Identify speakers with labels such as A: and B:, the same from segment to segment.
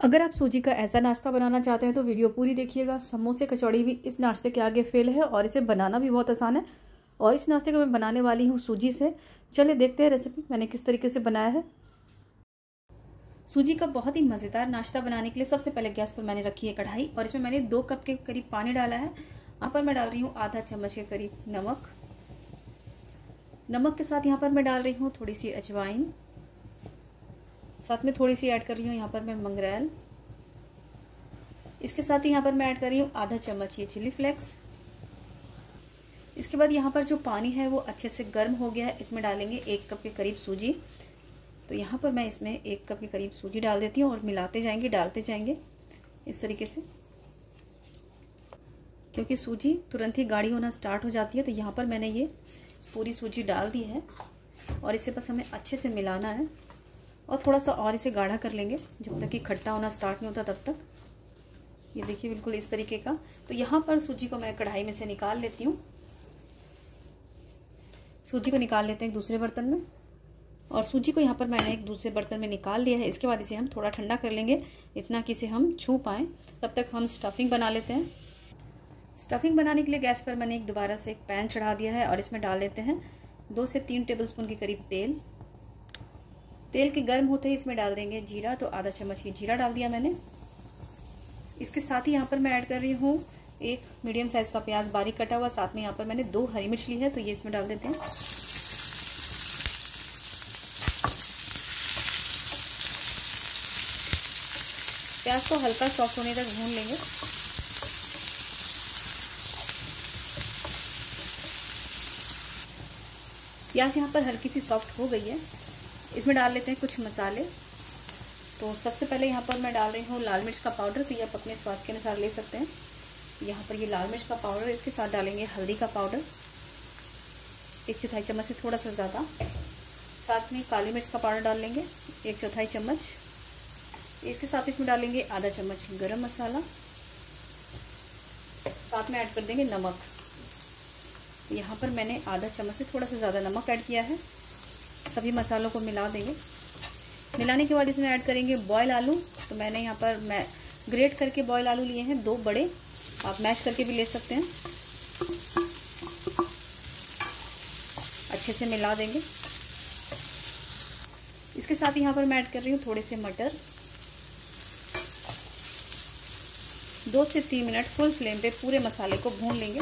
A: अगर आप सूजी का ऐसा नाश्ता बनाना चाहते हैं तो वीडियो पूरी देखिएगा। समोसे कचौड़ी भी इस नाश्ते के आगे फेल है और इसे बनाना भी बहुत आसान है। और इस नाश्ते को मैं बनाने वाली हूँ सूजी से। चलिए देखते हैं रेसिपी मैंने किस तरीके से बनाया है। सूजी का बहुत ही मज़ेदार नाश्ता बनाने के लिए सबसे पहले गैस पर मैंने रखी है कढ़ाई और इसमें मैंने 2 कप के करीब पानी डाला है। यहाँ पर मैं डाल रही हूँ आधा चम्मच के करीब नमक के साथ यहाँ पर मैं डाल रही हूँ थोड़ी सी अजवाइन, साथ में थोड़ी सी ऐड कर रही हूँ यहाँ पर मैं मंगरेल। इसके साथ ही यहाँ पर मैं ऐड कर रही हूँ आधा चम्मच ये चिली फ्लेक्स। इसके बाद यहाँ पर जो पानी है वो अच्छे से गर्म हो गया है। इसमें डालेंगे 1 कप के करीब सूजी। तो यहाँ पर मैं इसमें 1 कप के करीब सूजी डाल देती हूँ और मिलाते जाएंगे, डालते जाएंगे इस तरीके से, क्योंकि सूजी तुरंत ही गाढ़ी होना स्टार्ट हो जाती है। तो यहाँ पर मैंने ये पूरी सूजी डाल दी है और इसे बस हमें अच्छे से मिलाना है और थोड़ा सा और इसे गाढ़ा कर लेंगे जब तक कि खट्टा होना स्टार्ट नहीं होता तब तक। ये देखिए बिल्कुल इस तरीके का। तो यहाँ पर सूजी को मैं कढ़ाई में से निकाल लेती हूँ। सूजी को निकाल लेते हैं एक दूसरे बर्तन में और सूजी को यहाँ पर मैंने एक दूसरे बर्तन में निकाल लिया है। इसके बाद इसे हम थोड़ा ठंडा कर लेंगे, इतना कि इसे हम छू पाएँ। तब तक हम स्टफिंग बना लेते हैं। स्टफिंग बनाने के लिए गैस पर मैंने दोबारा से एक पैन चढ़ा दिया है और इसमें डाल लेते हैं 2 से 3 टेबलस्पून के करीब तेल। तेल के गर्म होते ही इसमें डाल देंगे जीरा। तो आधा चम्मच ये जीरा डाल दिया मैंने। इसके साथ ही यहाँ पर मैं ऐड कर रही हूँ 1 मीडियम साइज़ का प्याज बारीक कटा हुआ। साथ में यहाँ पर मैंने 2 हरी मिर्च ली है, तो ये इसमें डाल देते हैं। प्याज को हल्का सॉफ्ट होने तक भून लेंगे। प्याज यहाँ पर हल्की सी सॉफ्ट हो गई है। इसमें डाल लेते हैं कुछ मसाले। तो सबसे पहले यहाँ पर मैं डाल रही हूँ लाल मिर्च का पाउडर। तो ये आप अपने स्वाद के अनुसार ले सकते हैं। यहाँ पर ये लाल मिर्च का पाउडर, इसके साथ डालेंगे हल्दी का पाउडर 1/4 चम्मच से थोड़ा सा ज़्यादा। साथ में काली मिर्च का पाउडर डाल लेंगे 1/4 चम्मच। इसके साथ इसमें डालेंगे आधा चम्मच गरम मसाला। साथ में ऐड कर देंगे नमक। यहाँ पर मैंने आधा चम्मच से थोड़ा सा ज़्यादा नमक ऐड किया है। सभी मसालों को मिला देंगे। मिलाने के बाद इसमें ऐड करेंगे बॉयल आलू। तो मैंने यहाँ पर मैं ग्रेट करके बॉयल आलू लिए हैं 2 बड़े, आप मैश करके भी ले सकते हैं। अच्छे से मिला देंगे। इसके साथ यहाँ पर मैं ऐड कर रही हूँ थोड़े से मटर। 2 से 3 मिनट फुल फ्लेम पे पूरे मसाले को भून लेंगे।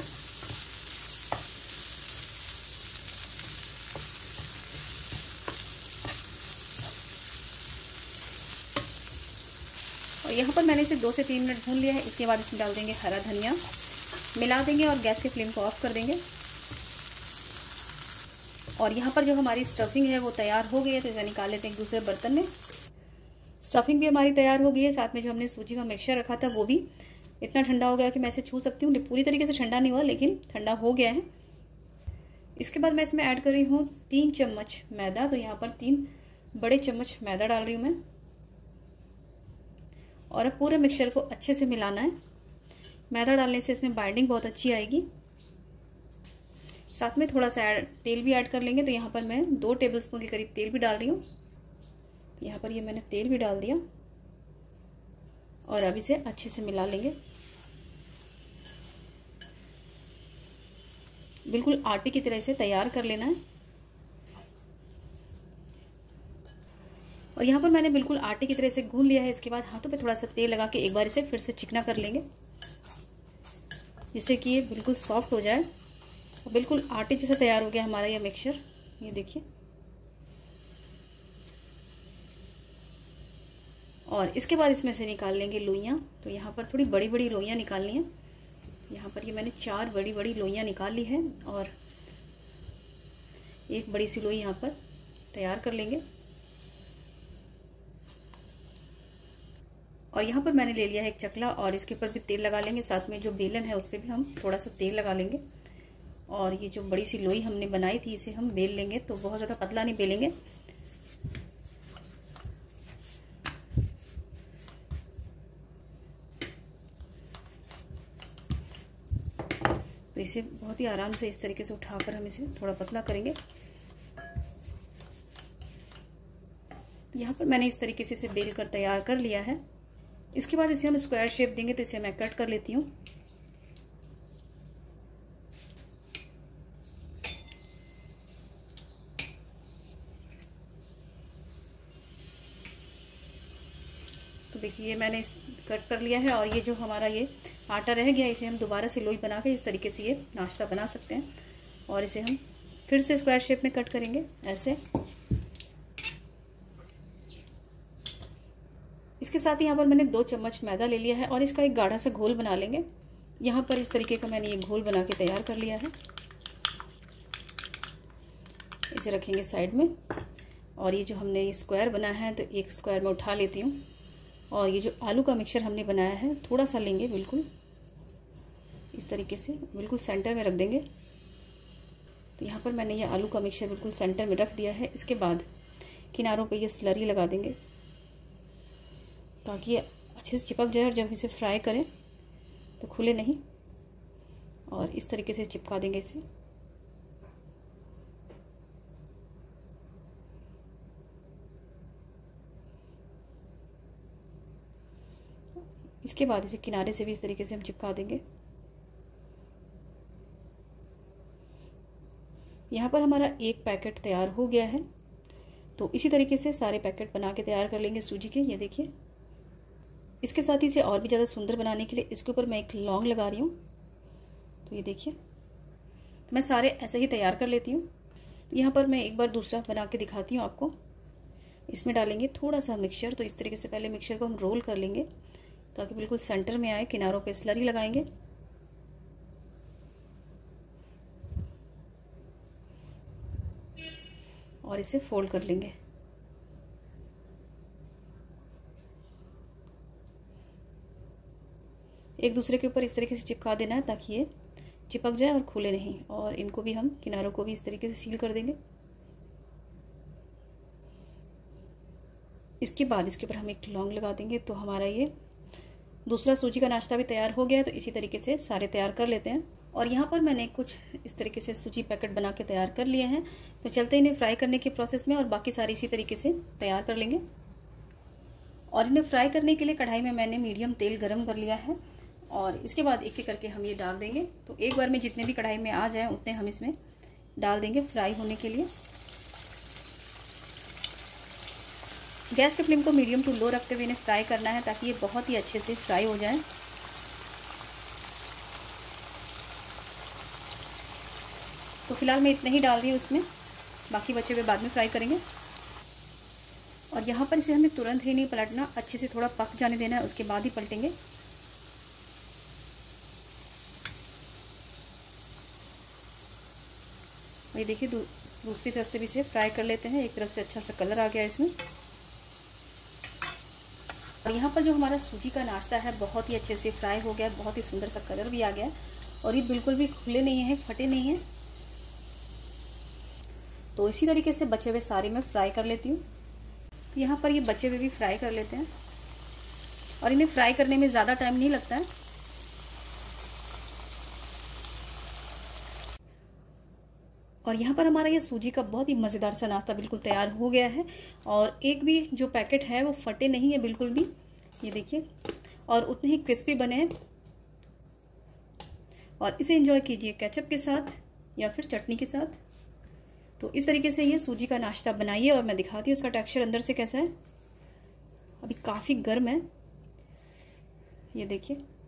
A: और यहाँ पर मैंने इसे 2 से 3 मिनट भून लिया है। इसके बाद इसमें डाल देंगे हरा धनिया, मिला देंगे और गैस के फ्लेम को ऑफ कर देंगे। और यहाँ पर जो हमारी स्टफिंग है वो तैयार हो गई है। तो इसे निकाल लेते हैं एक दूसरे बर्तन में। स्टफिंग भी हमारी तैयार हो गई है। साथ में जो हमने सूजी का मिक्सचर रखा था वो भी इतना ठंडा हो गया कि मैं इसे छू सकती हूँ। पूरी तरीके से ठंडा नहीं हुआ लेकिन ठंडा हो गया है। इसके बाद मैं इसमें ऐड कर रही हूँ 3 चम्मच मैदा। तो यहाँ पर 3 बड़े चम्मच मैदा डाल रही हूँ मैं। और अब पूरे मिक्सचर को अच्छे से मिलाना है। मैदा डालने से इसमें बाइंडिंग बहुत अच्छी आएगी। साथ में थोड़ा सा तेल भी ऐड कर लेंगे। तो यहाँ पर मैं 2 टेबलस्पून के करीब तेल भी डाल रही हूँ। यहाँ पर ये मैंने तेल भी डाल दिया और अब इसे अच्छे से मिला लेंगे। बिल्कुल आटे की तरह इसे तैयार कर लेना है। और यहाँ पर मैंने बिल्कुल आटे की तरह से गूंद लिया है। इसके बाद हाथों पे थोड़ा सा तेल लगा के एक बार इसे फिर से चिकना कर लेंगे, जिससे कि ये बिल्कुल सॉफ्ट हो जाए। और बिल्कुल आटे जैसा तैयार हो गया हमारा यह मिक्सचर। ये देखिए। और इसके बाद इसमें से निकाल लेंगे लोइयाँ। तो यहाँ पर थोड़ी बड़ी बड़ी लोइयाँ निकालनी है। यहाँ पर ये मैंने 4 बड़ी बड़ी लोइयाँ निकाल ली है और एक बड़ी सी लोई यहाँ पर तैयार कर लेंगे। और यहाँ पर मैंने ले लिया है एक चकला और इसके ऊपर भी तेल लगा लेंगे। साथ में जो बेलन है उस पर भी हम थोड़ा सा तेल लगा लेंगे। और ये जो बड़ी सी लोई हमने बनाई थी इसे हम बेल लेंगे। तो बहुत ज़्यादा पतला नहीं बेलेंगे। तो इसे बहुत ही आराम से इस तरीके से उठाकर हम इसे थोड़ा पतला करेंगे। यहाँ पर मैंने इस तरीके से इसे बेल कर तैयार कर लिया है। इसके बाद इसे हम स्क्वायर शेप देंगे, तो इसे मैं कट कर लेती हूँ। तो देखिए मैंने कट कर लिया है। और ये जो हमारा ये आटा रह गया, इसे हम दोबारा से लोई बना के इस तरीके से ये नाश्ता बना सकते हैं। और इसे हम फिर से स्क्वायर शेप में कट करेंगे ऐसे। इसके साथ यहाँ पर मैंने 2 चम्मच मैदा ले लिया है और इसका एक गाढ़ा सा घोल बना लेंगे। यहाँ पर इस तरीके का मैंने ये घोल बना के तैयार कर लिया है। इसे रखेंगे साइड में। और ये जो हमने ये स्क्वायर बना है, तो एक स्क्वायर में उठा लेती हूँ। और ये जो आलू का मिक्सचर हमने बनाया है, थोड़ा सा लेंगे, बिल्कुल इस तरीके से बिल्कुल सेंटर में रख देंगे। तो यहाँ पर मैंने ये आलू का मिक्सचर बिल्कुल सेंटर में रख दिया है। इसके बाद किनारों पे ये स्लरी लगा देंगे ताकि ये अच्छे से चिपक जाए और जब इसे फ्राई करें तो खुले नहीं। और इस तरीके से चिपका देंगे इसे। इसके बाद इसे किनारे से भी इस तरीके से हम चिपका देंगे। यहाँ पर हमारा एक पैकेट तैयार हो गया है। तो इसी तरीके से सारे पैकेट बना के तैयार कर लेंगे सूजी के। ये देखिए, इसके साथ ही इसे और भी ज़्यादा सुंदर बनाने के लिए इसके ऊपर मैं एक लौंग लगा रही हूँ। तो ये देखिए, तो मैं सारे ऐसे ही तैयार कर लेती हूँ। यहाँ पर मैं एक बार दूसरा बना के दिखाती हूँ आपको। इसमें डालेंगे थोड़ा सा मिक्सचर। तो इस तरीके से पहले मिक्सचर को हम रोल कर लेंगे ताकि बिल्कुल सेंटर में आए। किनारों पे स्लरी लगाएंगे और इसे फोल्ड कर लेंगे। एक दूसरे के ऊपर इस तरीके से चिपका देना है ताकि ये चिपक जाए और खुले नहीं। और इनको भी हम किनारों को भी इस तरीके से सील कर देंगे। इसके बाद इसके ऊपर हम एक लौंग लगा देंगे। तो हमारा ये दूसरा सूजी का नाश्ता भी तैयार हो गया है। तो इसी तरीके से सारे तैयार कर लेते हैं। और यहाँ पर मैंने कुछ इस तरीके से सूजी पैकेट बना के तैयार कर लिए हैं। तो चलते हैं इन्हें फ्राई करने के प्रोसेस में, और बाकी सारे इसी तरीके से तैयार कर लेंगे। और इन्हें फ्राई करने के लिए कढ़ाई में मैंने मीडियम तेल गरम कर लिया है। और इसके बाद एक एक करके हम ये डाल देंगे। तो एक बार में जितने भी कढ़ाई में आ जाए उतने हम इसमें डाल देंगे फ्राई होने के लिए। गैस के फ्लेम को मीडियम टू लो रखते हुए इन्हें फ्राई करना है ताकि ये बहुत ही अच्छे से फ्राई हो जाए। तो फिलहाल मैं इतना ही डाल रही हूँ उसमें, बाकी बचे हुए बाद में फ्राई करेंगे। और यहाँ पर इसे हमें तुरंत ही नहीं पलटना, अच्छे से थोड़ा पक जाने देना है, उसके बाद ही पलटेंगे। ये देखिए, दूसरी तरफ से भी इसे फ्राई कर लेते हैं। एक तरफ से अच्छा सा कलर आ गया इसमें। और यहाँ पर जो हमारा सूजी का नाश्ता है बहुत ही अच्छे से फ्राई हो गया, बहुत ही सुंदर सा कलर भी आ गया। और ये बिल्कुल भी खुले नहीं है, फटे नहीं है। तो इसी तरीके से बचे हुए सारे मैं फ्राई कर लेती हूँ। तो यहाँ पर ये बचे हुए भी फ्राई कर लेते हैं। और इन्हें फ्राई करने में ज़्यादा टाइम नहीं लगता है। और यहाँ पर हमारा ये सूजी का बहुत ही मज़ेदार सा नाश्ता बिल्कुल तैयार हो गया है। और एक भी जो पैकेट है वो फटे नहीं है बिल्कुल भी, ये देखिए। और उतने ही क्रिस्पी बने हैं। और इसे एंजॉय कीजिए केचप के साथ या फिर चटनी के साथ। तो इस तरीके से ये सूजी का नाश्ता बनाइए। और मैं दिखाती हूँ उसका टेक्सचर अंदर से कैसा है। अभी काफ़ी गर्म है, ये देखिए।